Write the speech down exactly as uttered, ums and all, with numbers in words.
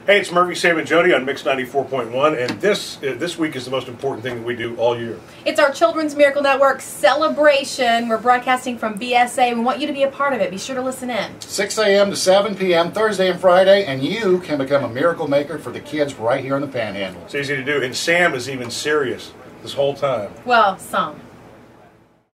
Hey, it's Murphy, Sam, and Jody on Mix ninety-four point one, and this uh, this week is the most important thing that we do all year. It's our Children's Miracle Network celebration. We're broadcasting from B S A. We want you to be a part of it. Be sure to listen in. six a m to seven p m Thursday and Friday, and you can become a miracle maker for the kids right here in the Panhandle. It's easy to do, and Sam is even serious this whole time. Well, some.